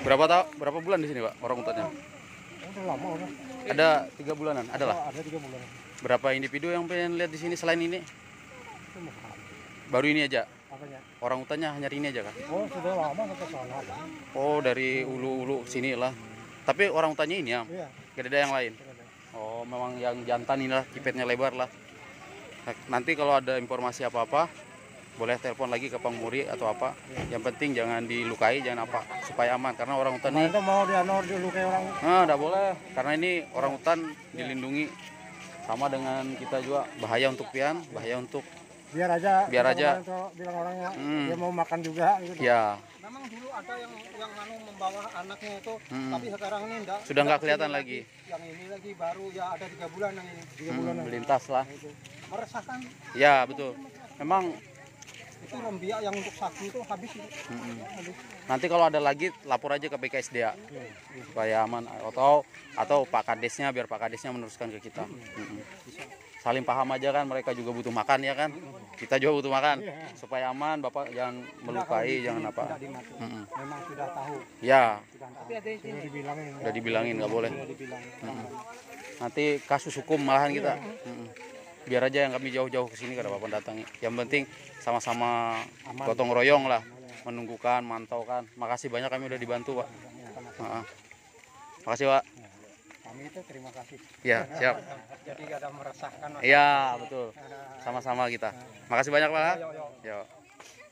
Berapa bulan di sini, Pak, orang utannya? Udah lama udah. Ada 3 bulanan, ada lah. Ada 3 bulan. Berapa individu yang pengen lihat di sini selain ini? Itu mau kemana? Baru ini aja. Apanya? Orang utannya hanya ini aja kan? Oh, sudah lama sampai sana. Oh, dari ulu-ulu sini lah. Tapi orang utannya ini ya? Iya. Gak ada yang lain? Sudah ada. Oh, memang yang jantan inilah, kipetnya lebar lah. Nanti kalau ada informasi apa-apa, boleh telepon lagi ke Pangmuri atau apa. Yang penting jangan dilukai, jangan apa, supaya aman. Karena orang hutan ini, Itu mau dilukai orang. enggak boleh. Karena ini orang hutan dilindungi. Sama dengan kita juga, bahaya untuk pian, bahaya untuk Biar aja. Biar aja. Bilang orangnya dia mau makan juga. Gitu. ya. Memang dulu ada yang membawa anaknya itu, tapi sekarang ini enggak. Sudah nggak kelihatan lagi. Yang ini lagi baru ya ada 3 bulan yang ini. 3 bulan. Melintas lah. Meresahkan. Ya, betul. Memang Itu rembiak yang untuk sapi itu habis itu. Habis. nanti kalau ada lagi lapor aja ke BKSDA supaya aman, atau Pak Kadesnya, biar Pak Kadesnya meneruskan ke kita. Saling paham aja kan, mereka juga butuh makan ya kan, kita juga butuh makan supaya aman. Bapak jangan melukai, jangan apa. Memang sudah tahu. Ya, Tapi ada yang Sudah dibilangin. udah dibilangin nggak boleh. dibilang. Nanti kasus hukum malahan kita. Biar aja yang kami jauh-jauh ke sini kada apa datangi. Yang penting sama-sama gotong royong lah, menunggukan, mantaukan. Makasih banyak, kami udah dibantu, Pak. Makasih, Pak. Kami itu terima kasih. Ya, siap. Jadi gak ada meresahkan. Iya, betul. Sama-sama kita. Makasih banyak, Pak. Yuk.